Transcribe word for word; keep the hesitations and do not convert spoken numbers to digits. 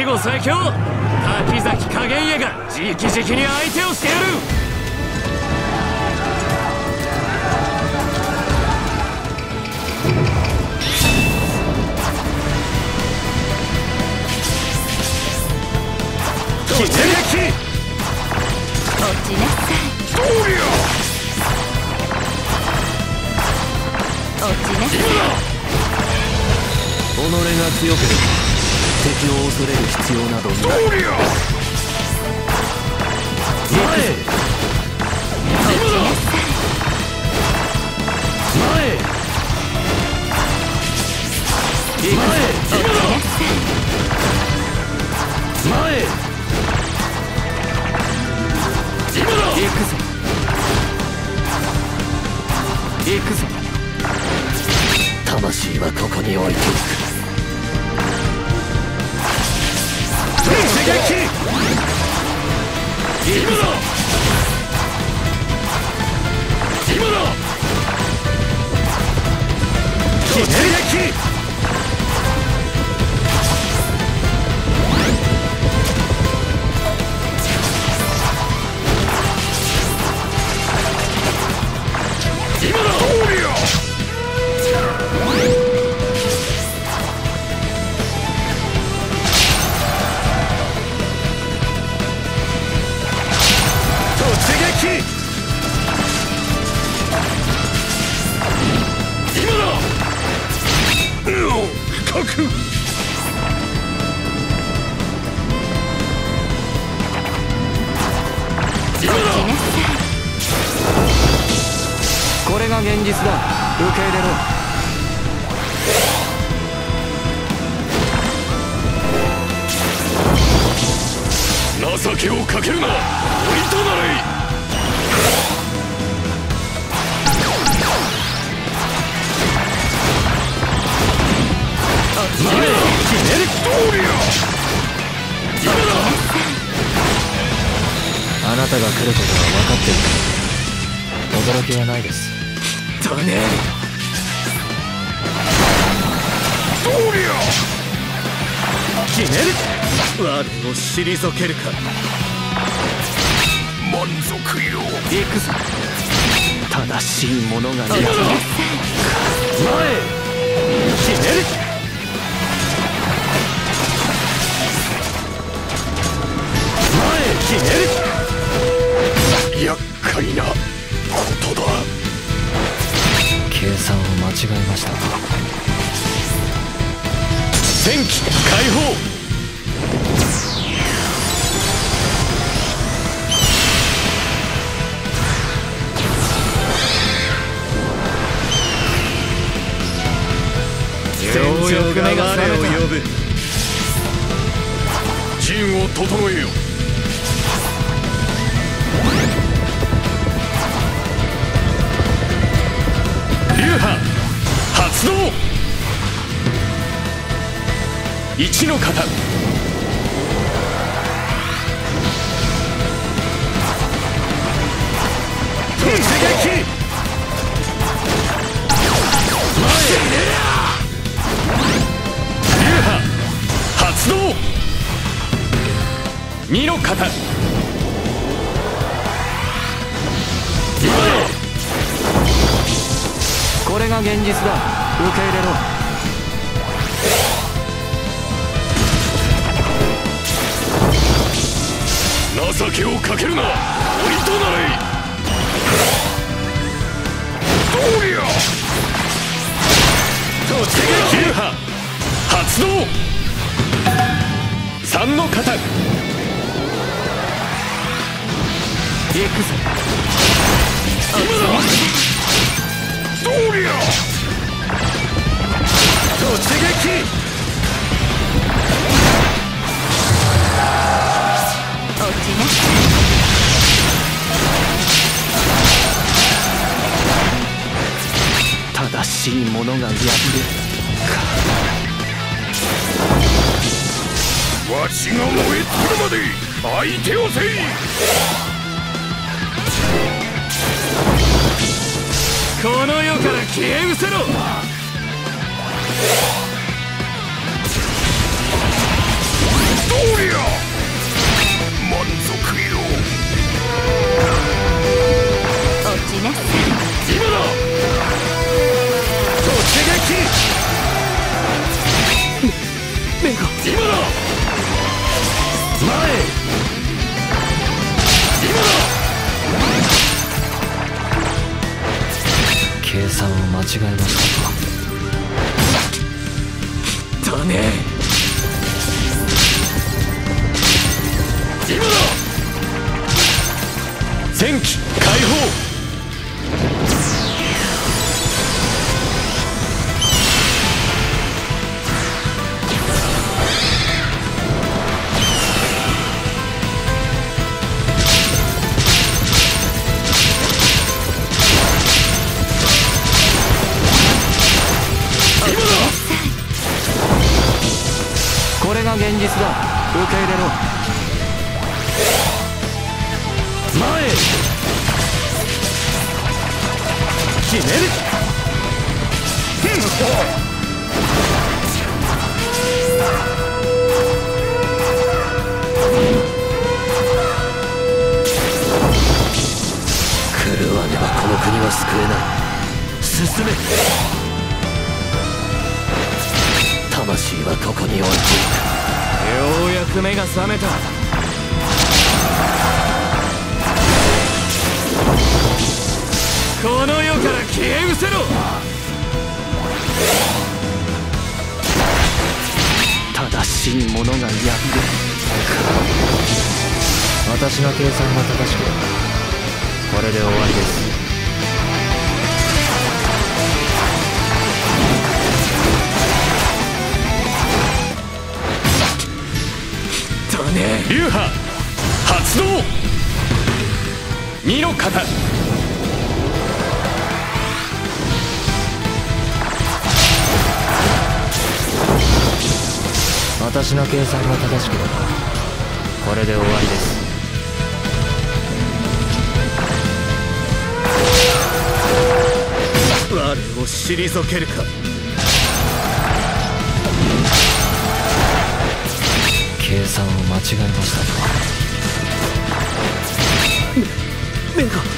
後最強滝崎加減家が直々に相手をしてやる。突撃！ 落ちなさい。 どうや！ 落ちなさい。 己が強ければ敵を恐れる必要などない。 どうや！前へ！ 落ちなさい。 前へ！前へ！ 落ちなさい。 前へ！今だ！ 行くぞ行くぞ。魂はここに置いていく。 突撃！今だ！今だ！突撃！今だ！どうや！突撃！今だ！うお！深く！今だ！ これが現実だ。受け入れろ。 情けをかけるな！おいとなれ！前へ！決める！どうや！今だ！ あなたが来ることは分かっている。驚きはないです。 だね！どうや！決める！我を退けるか！満足よ！ 行くぞ。正しいものがいる。 前へ！決める！前へ！決める！厄介なことだ。 計算を間違えました。 戦機解放！ようやく目が覚めた。陣を整えよ。流派発動！一の型！突撃！前へ！流派発動！二の型！前へ！ これが現実だ。受け入れろ。 情けをかけるな！おいとなれ！どうや！突撃！流派発動！三の型！ 行くぞ。 今だ！どうや！突撃！ 落ちなさい。 正しいものが破れるか。 わしが燃え尽きるまで相手をせい！この世から消え失せろ！どりゃ満足よ。 落ちなさい。 今だ突撃。 目が今だ前。今だ計算を間違えましたか。 だね。今だ戦機解放。 これが現実だ。受け入れろ。 前。決める。狂わねばこの国は救えない。進め。魂はここに置いていた。ようやく目が覚めた。この世から消え失せろ。 正しいものが破れる。私の計算が正しければこれで終わりです。 流派発動。二の型。 私の計算が正しければこれで終わりです。 我を退けるか。 計算を間違えましたか。目が